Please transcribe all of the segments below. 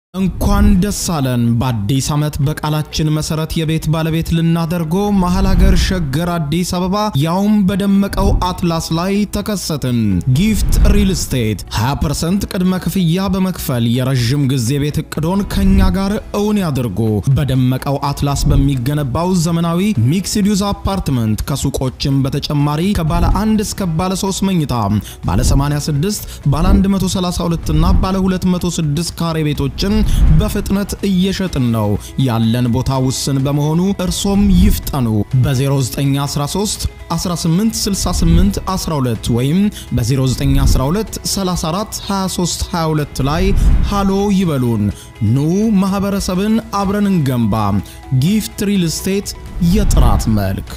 እንኳን ደስ አለን በአዲስ ዓመት በቃላችን መሰረት የቤት ባለቤት ልናደርጎ መሃል ሀገር ሸገር አዲስ አበባ ያውም በደመቀው አትላስ ላይ ተከሰትን። ጊፍት ሪል ስቴት 20% ቅድመ ክፍያ በመክፈል የረጅም ጊዜ ቤት እቅዶን ከኛ ጋር እውን ያድርጉ። በደመቀው አትላስ በሚገነባው ዘመናዊ ሚክስድ ዩዝ አፓርትመንት ከሱቆችም በተጨማሪ ከባለ 1 እስከ ባለ 3 መኝታ ባለ 86 ባለ 132 እና ባለ 206 ካሬ ቤቶችን በፍጥነት እየሸጥን ነው። ያለን ቦታ ውስን በመሆኑ እርሶም ይፍጠኑ። በ0913 1868 12 ወይም በ0912 34 23 22 ላይ ሃሎ ይበሉን። ኑ ማህበረሰብን አብረን እንገንባ። ጊፍት ሪል ስቴት የጥራት መልክ።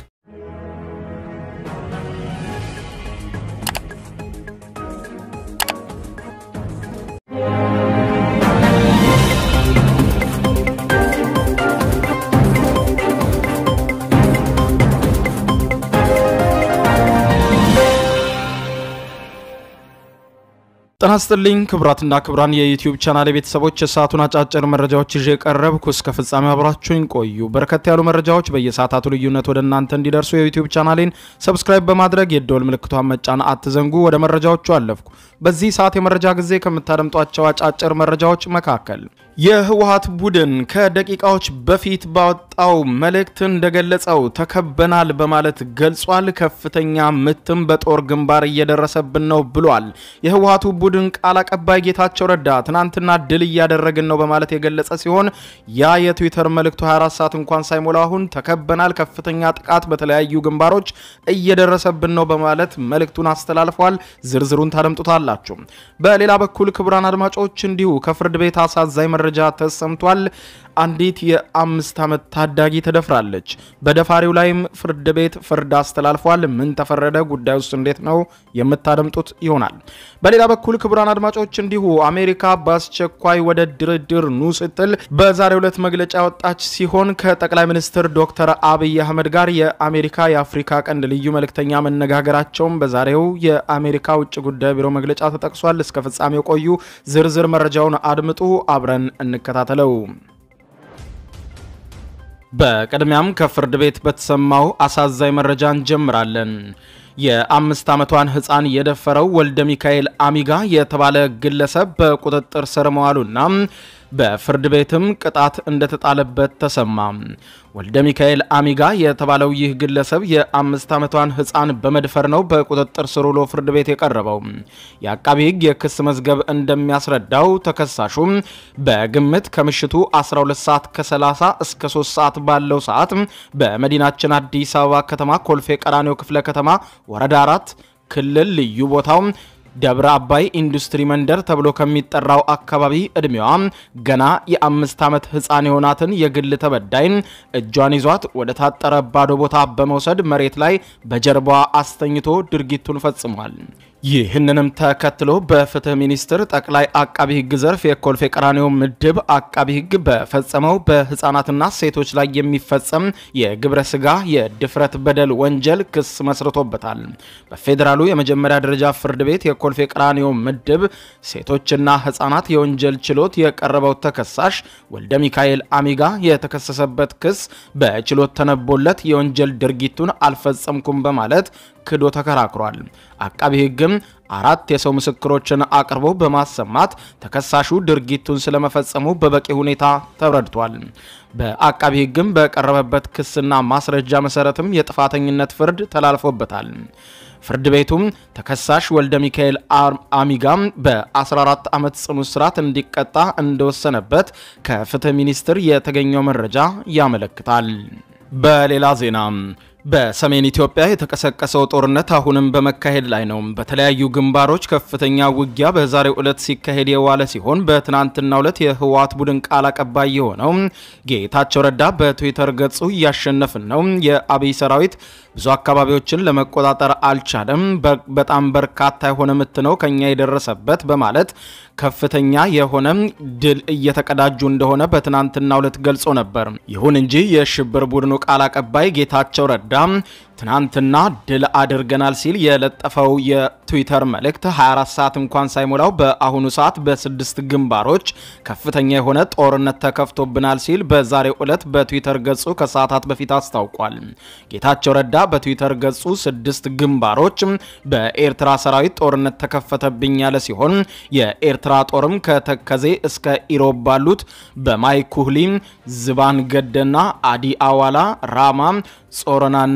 ተናስተልኝ ክብራትና ክብራን የዩቲዩብ ቻናል ቤተሰቦች የሰዓቱን አጫጭር መረጃዎች ይዤ ቀረብኩ። እስከ ፍጻሜው አብራችሁኝ ቆዩ። በርከት ያሉ መረጃዎች በየሰዓታቱ ልዩነት ወደ እናንተ እንዲደርሱ የዩቲዩብ ቻናሌን ሰብስክራይብ በማድረግ የደወል ምልክቷን መጫን አትዘንጉ። ወደ መረጃዎቹ አለፍኩ። በዚህ ሰዓት የመረጃ ጊዜ ከምታደምጧቸው አጫጭር መረጃዎች መካከል የህወሓት ቡድን ከደቂቃዎች በፊት ባወጣው መልእክት እንደገለጸው ተከበናል በማለት ገልጿል። ከፍተኛ ምትም በጦር ግንባር እየደረሰብን ነው ብሏል። የህወሓቱ ቡድን ቃል አቀባይ ጌታቸው ረዳ ትናንትና ድል እያደረግን ነው በማለት የገለጸ ሲሆን ያ የትዊተር መልእክቱ 24 ሰዓት እንኳን ሳይሞላው አሁን ተከበናል፣ ከፍተኛ ጥቃት በተለያዩ ግንባሮች እየደረሰብን ነው በማለት መልእክቱን አስተላልፏል። ዝርዝሩን ታደምጡታላችሁ። በሌላ በኩል ክቡራን አድማጮች እንዲሁ ከፍርድ ቤት አሳዛኝ መረጃ ተሰምቷል። አንዲት የ5 ዓመት ታዳጊ ተደፍራለች። በደፋሪው ላይም ፍርድ ቤት ፍርድ አስተላልፏል። ምን ተፈረደ? ጉዳዩስ እንዴት ነው? የምታደምጡት ይሆናል። በሌላ በኩል ክቡራን አድማጮች እንዲሁ አሜሪካ በአስቸኳይ ወደ ድርድር ኑ ስትል በዛሬው ዕለት መግለጫ ያወጣች ሲሆን ከጠቅላይ ሚኒስትር ዶክተር አብይ አህመድ ጋር የአሜሪካ የአፍሪካ ቀንድ ልዩ መልእክተኛ መነጋገራቸውን በዛሬው የአሜሪካ ውጭ ጉዳይ ቢሮ መግለጫ ተጠቅሷል። እስከ ፍጻሜው ቆዩ። ዝርዝር መረጃውን አድምጡ፣ አብረን እንከታተለው። በቀድሚያም ከፍርድ ቤት በተሰማው አሳዛኝ መረጃ እንጀምራለን። የ5 ዓመቷን ህፃን የደፈረው ወልደ ሚካኤል አሚጋ የተባለ ግለሰብ በቁጥጥር ስር መዋሉና በፍርድ ቤትም ቅጣት እንደተጣለበት ተሰማ። ወልደ ሚካኤል አሚጋ የተባለው ይህ ግለሰብ የ5 ዓመቷን ህፃን በመድፈር ነው በቁጥጥር ስር ውሎ ፍርድ ቤት የቀረበው። የአቃቢ ህግ የክስ መዝገብ እንደሚያስረዳው ተከሳሹ በግምት ከምሽቱ 12 ሰዓት ከ30 እስከ 3 ሰዓት ባለው ሰዓት በመዲናችን አዲስ አበባ ከተማ ኮልፌ ቀራኒዮ ክፍለ ከተማ ወረዳ 4 ክልል ልዩ ቦታው ደብረ አባይ ኢንዱስትሪ መንደር ተብሎ ከሚጠራው አካባቢ እድሜዋ ገና የ5 ዓመት ህፃን የሆናትን የግል ተበዳይ እጇን ይዟት ወደ ታጠረ ባዶ ቦታ በመውሰድ መሬት ላይ በጀርባዋ አስተኝቶ ድርጊቱን ፈጽሟል። ይህንንም ተከትሎ በፍትህ ሚኒስቴር ጠቅላይ አቃቢ ህግ ዘርፍ የኮልፌ ቀራኒዮ ምድብ አቃቢ ህግ በፈጸመው በህፃናትና ሴቶች ላይ የሚፈጸም የግብረ ስጋ የድፍረት በደል ወንጀል ክስ መስርቶበታል። በፌደራሉ የመጀመሪያ ደረጃ ፍርድ ቤት የኮልፌ ቀራኒዮ ምድብ ሴቶችና ህፃናት የወንጀል ችሎት የቀረበው ተከሳሽ ወልደ ሚካኤል አሚጋ የተከሰሰበት ክስ በችሎት ተነቦለት የወንጀል ድርጊቱን አልፈጸምኩም በማለት ክዶ ተከራክሯል። አቃቢ ህግም 4 የሰው ምስክሮችን አቅርቦ በማሰማት ተከሳሹ ድርጊቱን ስለመፈጸሙ በበቂ ሁኔታ ተረድቷል። በአቃቢ ህግም በቀረበበት ክስና ማስረጃ መሰረትም የጥፋተኝነት ፍርድ ተላልፎበታል። ፍርድ ቤቱም ተከሳሽ ወልደ ሚካኤል አሚጋ በ14 ዓመት ጽኑ እስራት እንዲቀጣ እንደወሰነበት ከፍትህ ሚኒስቴር የተገኘው መረጃ ያመለክታል። በሌላ ዜና በሰሜን ኢትዮጵያ የተቀሰቀሰው ጦርነት አሁንም በመካሄድ ላይ ነው። በተለያዩ ግንባሮች ከፍተኛ ውጊያ በዛሬው ዕለት ሲካሄድ የዋለ ሲሆን በትናንትናው ዕለት የህወሓት ቡድን ቃል አቀባይ የሆነው ጌታቸው ረዳ በትዊተር ገጹ ያሸነፍን ነው የአብይ ሰራዊት ብዙ አካባቢዎችን ለመቆጣጠር አልቻለም፣ በጣም በርካታ የሆነ ምት ነው ከኛ የደረሰበት በማለት ከፍተኛ የሆነ ድል እየተቀዳጁ እንደሆነ በትናንትናው ዕለት ገልጾ ነበር። ይሁን እንጂ የሽብር ቡድኑ ቃል አቀባይ ጌታቸው ረዳ ትናንትና ድል አድርገናል ሲል የለጠፈው የትዊተር መልእክት 24 ሰዓት እንኳን ሳይሞላው በአሁኑ ሰዓት በ6 ግንባሮች ከፍተኛ የሆነ ጦርነት ተከፍቶብናል ሲል በዛሬው ዕለት በትዊተር ገጹ ከሰዓታት በፊት አስታውቋል። ጌታቸው ረዳ በትዊተር ገጹ 6 ግንባሮች በኤርትራ ሰራዊት ጦርነት ተከፈተብኝ ያለ ሲሆን የኤርትራ ጦርም ከተከዜ እስከ ኢሮብ ባሉት በማይኩህሊ፣ ዝባንገደና፣ አዲ አዋላ፣ ራማ፣ ጾረናና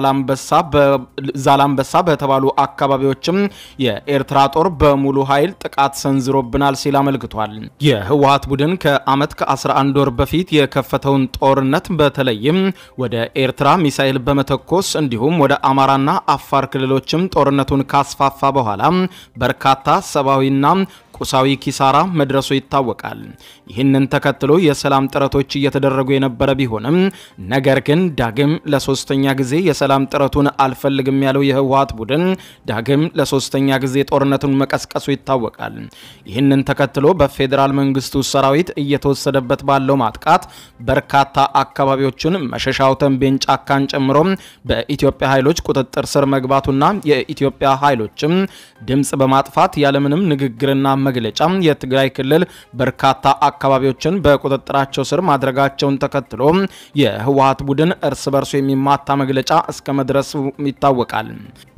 ዛላምበሳ በተባሉ አካባቢዎችም የኤርትራ ጦር በሙሉ ኃይል ጥቃት ሰንዝሮብናል ሲል አመልክቷል። የህወሓት ቡድን ከአመት ከ11 ወር በፊት የከፈተውን ጦርነት በተለይም ወደ ኤርትራ ሚሳኤል በመተኮስ እንዲሁም ወደ አማራና አፋር ክልሎችም ጦርነቱን ካስፋፋ በኋላ በርካታ ሰብአዊና ቁሳዊ ኪሳራ መድረሱ ይታወቃል። ይህንን ተከትሎ የሰላም ጥረቶች እየተደረጉ የነበረ ቢሆንም ነገር ግን ዳግም ለሶስተኛ ጊዜ የሰላም ጥረቱን አልፈልግም ያለው የህወሓት ቡድን ዳግም ለሶስተኛ ጊዜ ጦርነቱን መቀስቀሱ ይታወቃል። ይህንን ተከትሎ በፌደራል መንግስቱ ሰራዊት እየተወሰደበት ባለው ማጥቃት በርካታ አካባቢዎችን መሸሻው ተንቤን ጫካን ጨምሮ በኢትዮጵያ ኃይሎች ቁጥጥር ስር መግባቱና የኢትዮጵያ ኃይሎችም ድምጽ በማጥፋት ያለምንም ንግግርና መግለጫ የትግራይ ክልል በርካታ አካባቢዎችን በቁጥጥራቸው ስር ማድረጋቸውን ተከትሎ የህወሓት ቡድን እርስ በርሱ የሚማታ መግለጫ እስከ መድረሱ ይታወቃል።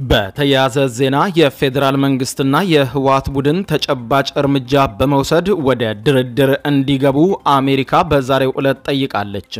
በተያያዘ ዜና የፌደራል መንግስትና የህወሓት ቡድን ተጨባጭ እርምጃ በመውሰድ ወደ ድርድር እንዲገቡ አሜሪካ በዛሬው ዕለት ጠይቃለች።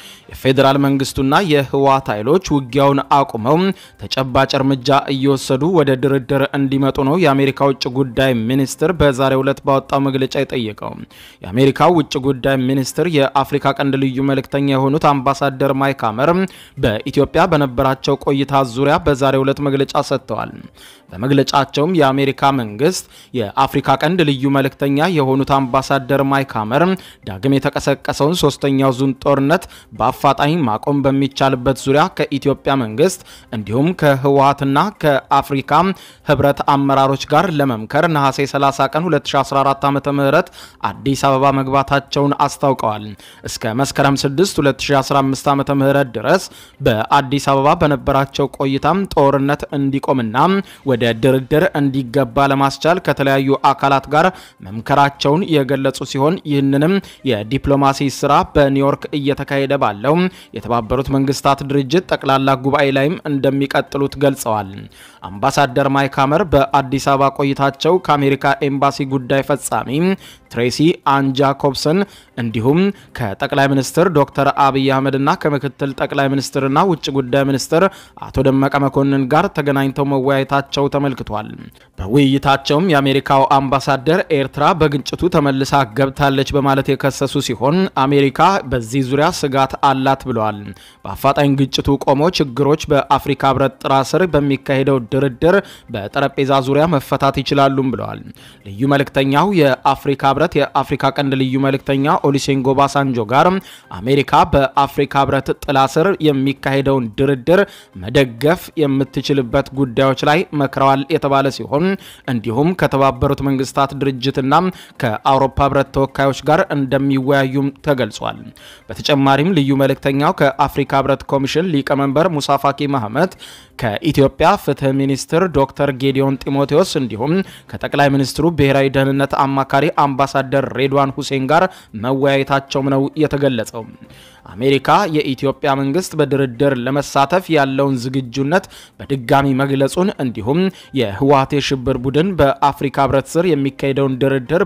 የፌደራል መንግስቱና የህወሓት ኃይሎች ውጊያውን አቁመው ተጨባጭ እርምጃ እየወሰዱ ወደ ድርድር እንዲመጡ ነው የአሜሪካ ውጭ ጉዳይ ሚኒስትር በዛሬው ዕለት ባወጣው መግለጫ የጠየቀው። የአሜሪካው ውጭ ጉዳይ ሚኒስትር የአፍሪካ ቀንድ ልዩ መልእክተኛ የሆኑት አምባሳደር ማይክ ሀመር በኢትዮጵያ በነበራቸው ቆይታ ዙሪያ በዛሬው ዕለት መግለጫ ሰጥተዋል። በመግለጫቸውም የአሜሪካ መንግስት የአፍሪካ ቀንድ ልዩ መልእክተኛ የሆኑት አምባሳደር ማይክ ሀመር ዳግም የተቀሰቀሰውን ሶስተኛው ዙር ጦርነት በአፋጣኝ ማቆም በሚቻልበት ዙሪያ ከኢትዮጵያ መንግስት እንዲሁም ከህወሓትና ከአፍሪካ ህብረት አመራሮች ጋር ለመምከር ነሐሴ 30 ቀን 2014 ዓ.ም አዲስ አበባ መግባታቸውን አስታውቀዋል። እስከ መስከረም 6 2015 ዓ.ም ድረስ በአዲስ አበባ በነበራቸው ቆይታም ጦርነት እንዲቆምና ወደ ድርድር እንዲገባ ለማስቻል ከተለያዩ አካላት ጋር መምከራቸውን የገለጹ ሲሆን ይህንንም የዲፕሎማሲ ስራ በኒውዮርክ እየተካሄደ ባለው የተባበሩት መንግስታት ድርጅት ጠቅላላ ጉባኤ ላይም እንደሚቀጥሉት ገልጸዋል። አምባሳደር ማይክ ሀመር በአዲስ አበባ ቆይታቸው ከአሜሪካ ኤምባሲ ጉዳይ ፈጻሚ ትሬሲ አን ጃኮብሰን እንዲሁም ከጠቅላይ ሚኒስትር ዶክተር አብይ አህመድና ከምክትል ጠቅላይ ሚኒስትርና ውጭ ጉዳይ ሚኒስትር አቶ ደመቀ መኮንን ጋር ተገናኝተው መወያየታቸው ተመልክቷል። በውይይታቸውም የአሜሪካው አምባሳደር ኤርትራ በግጭቱ ተመልሳ ገብታለች በማለት የከሰሱ ሲሆን አሜሪካ በዚህ ዙሪያ ስጋት አላት ብለዋል። በአፋጣኝ ግጭቱ ቆሞ ችግሮች በአፍሪካ ህብረት ጥላ ስር በሚካሄደው ድርድር በጠረጴዛ ዙሪያ መፈታት ይችላሉም ብለዋል። ልዩ መልእክተኛው የአፍሪካ ህብረት የአፍሪካ ቀንድ ልዩ መልእክተኛ ኦሉሴጉን ኦባሳንጆ ጋር አሜሪካ በአፍሪካ ህብረት ጥላ ስር የሚካሄደውን ድርድር መደገፍ የምትችልበት ጉዳዮች ላይ መክረዋል የተባለ ሲሆን እንዲሁም ከተባበሩት መንግስታት ድርጅትና ከአውሮፓ ህብረት ተወካዮች ጋር እንደሚወያዩም ተገልጿል። በተጨማሪም ልዩ መልእክተኛው ከአፍሪካ ህብረት ኮሚሽን ሊቀመንበር ሙሳ ፋቂ መሐመድ ከኢትዮጵያ ፍትህ ሚኒስትር ዶክተር ጌዲዮን ጢሞቴዎስ እንዲሁም ከጠቅላይ ሚኒስትሩ ብሔራዊ ደህንነት አማካሪ አምባሳደር ሬድዋን ሁሴን ጋር መወያየታቸው ነው የተገለጸው። አሜሪካ የኢትዮጵያ መንግስት በድርድር ለመሳተፍ ያለውን ዝግጁነት በድጋሚ መግለጹን እንዲሁም የህወሓት የሽብር ቡድን በአፍሪካ ህብረት ስር የሚካሄደውን ድርድር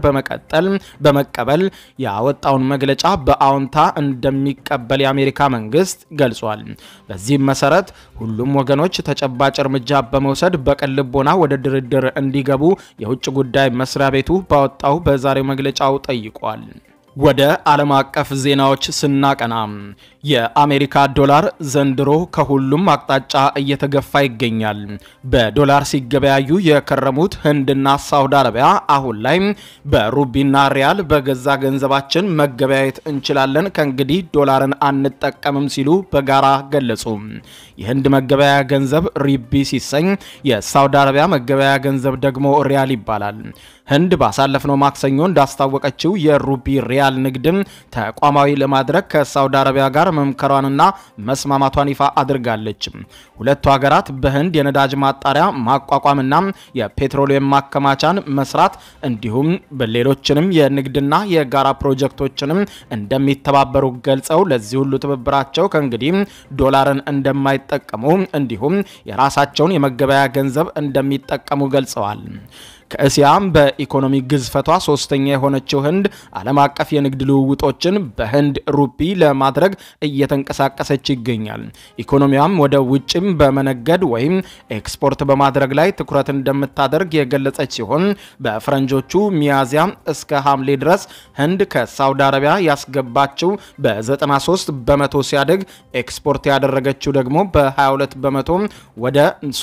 በመቀበል ያወጣውን መግለጫ በአዎንታ እንደሚቀበል የአሜሪካ መንግስት ገልጿል። በዚህም መሰረት ሁሉም ወገኖች ተጨባጭ እርምጃ በመውሰድ በቅን ልቦና ወደ ድርድር እንዲገቡ የውጭ ጉዳይ መስሪያ ቤቱ ባወጣው በዛሬው መግለጫው ጠይቋል። ወደ ዓለም አቀፍ ዜናዎች ስናቀና የአሜሪካ ዶላር ዘንድሮ ከሁሉም አቅጣጫ እየተገፋ ይገኛል። በዶላር ሲገበያዩ የከረሙት ህንድና ሳውዲ አረቢያ አሁን ላይ በሩቢና ሪያል በገዛ ገንዘባችን መገበያየት እንችላለን፣ ከእንግዲህ ዶላርን አንጠቀምም ሲሉ በጋራ ገለጹ። የህንድ መገበያያ ገንዘብ ሩቢ ሲሰኝ የሳውዲ አረቢያ መገበያያ ገንዘብ ደግሞ ሪያል ይባላል። ህንድ ባሳለፍነው ማክሰኞ እንዳስታወቀችው የሩቢ ሪያል ንግድን ተቋማዊ ለማድረግ ከሳውዲ አረቢያ ጋር መምከሯንና መስማማቷን ይፋ አድርጋለች። ሁለቱ ሀገራት በህንድ የነዳጅ ማጣሪያ ማቋቋምና የፔትሮሊየም ማከማቻን መስራት እንዲሁም በሌሎችንም የንግድና የጋራ ፕሮጀክቶችንም እንደሚተባበሩ ገልጸው ለዚህ ሁሉ ትብብራቸው ከእንግዲህ ዶላርን እንደማይጠቀሙ እንዲሁም የራሳቸውን የመገበያያ ገንዘብ እንደሚጠቀሙ ገልጸዋል። ከእስያም በኢኮኖሚ ግዝፈቷ ሶስተኛ የሆነችው ህንድ ዓለም አቀፍ የንግድ ልውውጦችን በህንድ ሩፒ ለማድረግ እየተንቀሳቀሰች ይገኛል። ኢኮኖሚያም ወደ ውጭም በመነገድ ወይም ኤክስፖርት በማድረግ ላይ ትኩረት እንደምታደርግ የገለጸች ሲሆን በፍረንጆቹ ሚያዚያ እስከ ሐምሌ ድረስ ህንድ ከሳውዲ አረቢያ ያስገባችው በ93 በመቶ ሲያድግ ኤክስፖርት ያደረገችው ደግሞ በ22 በመቶ ወደ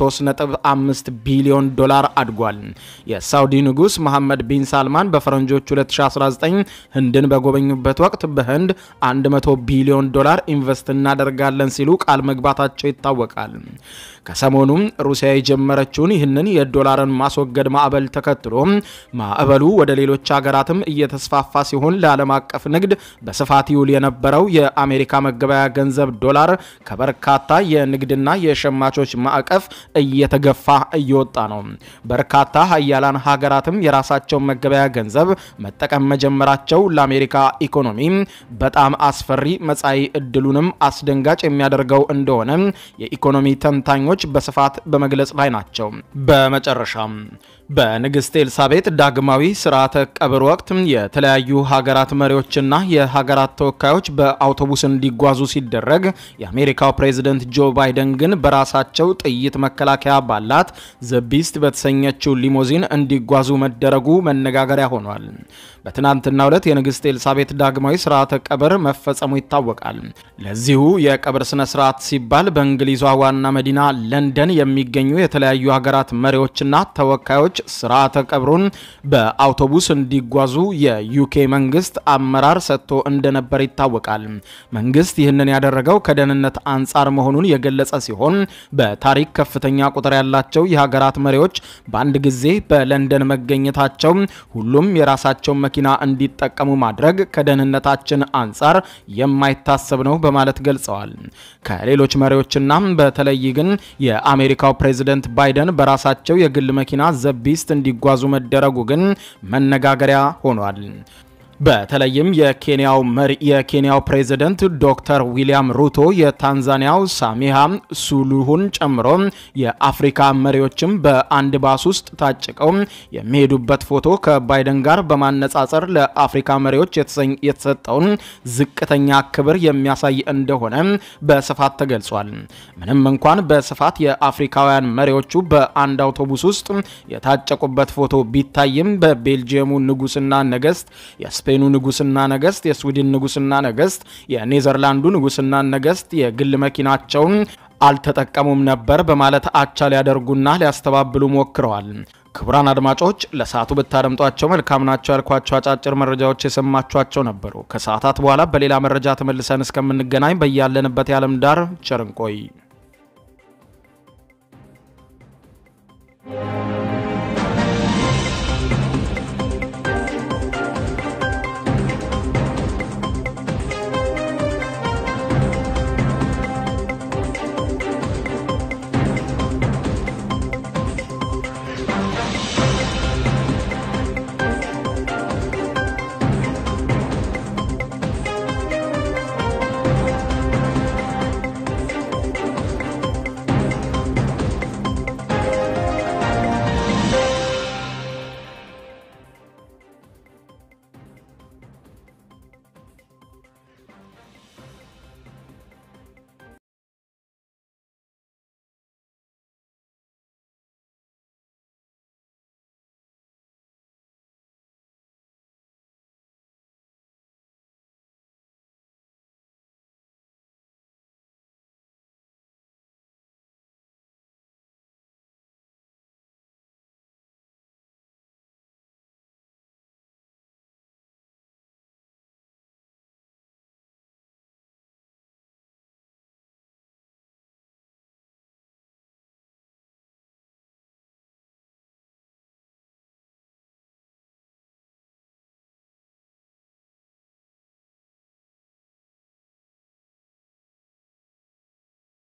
3.5 ቢሊዮን ዶላር አድጓል። የሳውዲ ንጉስ መሐመድ ቢን ሳልማን በፈረንጆቹ 2019 ህንድን በጎበኙበት ወቅት በህንድ 100 ቢሊዮን ዶላር ኢንቨስት እናደርጋለን ሲሉ ቃል መግባታቸው ይታወቃል። ከሰሞኑም ሩሲያ የጀመረችውን ይህንን የዶላርን ማስወገድ ማዕበል ተከትሎ ማዕበሉ ወደ ሌሎች ሀገራትም እየተስፋፋ ሲሆን ለዓለም አቀፍ ንግድ በስፋት ይውል የነበረው የአሜሪካ መገበያያ ገንዘብ ዶላር ከበርካታ የንግድና የሸማቾች ማዕቀፍ እየተገፋ እየወጣ ነው። በርካታ ሀያላን ሀገራትም የራሳቸው መገበያያ ገንዘብ መጠቀም መጀመራቸው ለአሜሪካ ኢኮኖሚ በጣም አስፈሪ መጻኢ ዕድሉንም አስደንጋጭ የሚያደርገው እንደሆነ የኢኮኖሚ ተንታኞች በስፋት በመግለጽ ላይ ናቸው። በመጨረሻም በንግስት ኤልሳቤጥ ዳግማዊ ስርዓተ ቀብር ወቅት የተለያዩ ሀገራት መሪዎችና የሀገራት ተወካዮች በአውቶቡስ እንዲጓዙ ሲደረግ የአሜሪካው ፕሬዝዳንት ጆ ባይደን ግን በራሳቸው ጥይት መከላከያ ባላት ዘቢስት በተሰኘችው ሊሞዚን እንዲጓዙ መደረጉ መነጋገሪያ ሆኗል። በትናንትናው ዕለት የንግስት ኤልሳቤጥ ዳግማዊ ስርዓተ ቀብር መፈጸሙ ይታወቃል። ለዚሁ የቀብር ስነ ስርዓት ሲባል በእንግሊዟ ዋና መዲና ለንደን የሚገኙ የተለያዩ ሀገራት መሪዎችና ተወካዮች ስርዓተ ቀብሩን በአውቶቡስ እንዲጓዙ የዩኬ መንግስት አመራር ሰጥቶ እንደነበር ይታወቃል። መንግስት ይህንን ያደረገው ከደህንነት አንጻር መሆኑን የገለጸ ሲሆን በታሪክ ከፍተኛ ቁጥር ያላቸው የሀገራት መሪዎች በአንድ ጊዜ በለንደን መገኘታቸው ሁሉም የራሳቸው መኪና እንዲጠቀሙ ማድረግ ከደህንነታችን አንጻር የማይታሰብ ነው በማለት ገልጸዋል። ከሌሎች መሪዎችና በተለይ ግን የአሜሪካው ፕሬዝዳንት ባይደን በራሳቸው የግል መኪና ዘቢስት እንዲጓዙ መደረጉ ግን መነጋገሪያ ሆኗል። በተለይም የኬንያው ፕሬዝዳንት ዶክተር ዊሊያም ሩቶ የታንዛኒያው ሳሚሃ ሱሉሁን ጨምሮ የአፍሪካ መሪዎችም በአንድ ባስ ውስጥ ታጭቀው የሚሄዱበት ፎቶ ከባይደን ጋር በማነጻጸር ለአፍሪካ መሪዎች የተሰጠውን ዝቅተኛ ክብር የሚያሳይ እንደሆነ በስፋት ተገልጿል። ምንም እንኳን በስፋት የአፍሪካውያን መሪዎቹ በአንድ አውቶቡስ ውስጥ የታጨቁበት ፎቶ ቢታይም በቤልጂየሙ ንጉስና ነገስት የስፔኑ ንጉስና ነገስት የስዊድን ንጉስና ነገስት የኔዘርላንዱ ንጉስና ነገስት የግል መኪናቸውን አልተጠቀሙም ነበር በማለት አቻ ሊያደርጉና ሊያስተባብሉ ሞክረዋል። ክቡራን አድማጮች ለሰዓቱ ብታደምጧቸው መልካም ናቸው ያልኳቸው አጫጭር መረጃዎች የሰማችኋቸው ነበሩ። ከሰዓታት በኋላ በሌላ መረጃ ተመልሰን እስከምንገናኝ በያለንበት የዓለም ዳር ቸር እንቆይ።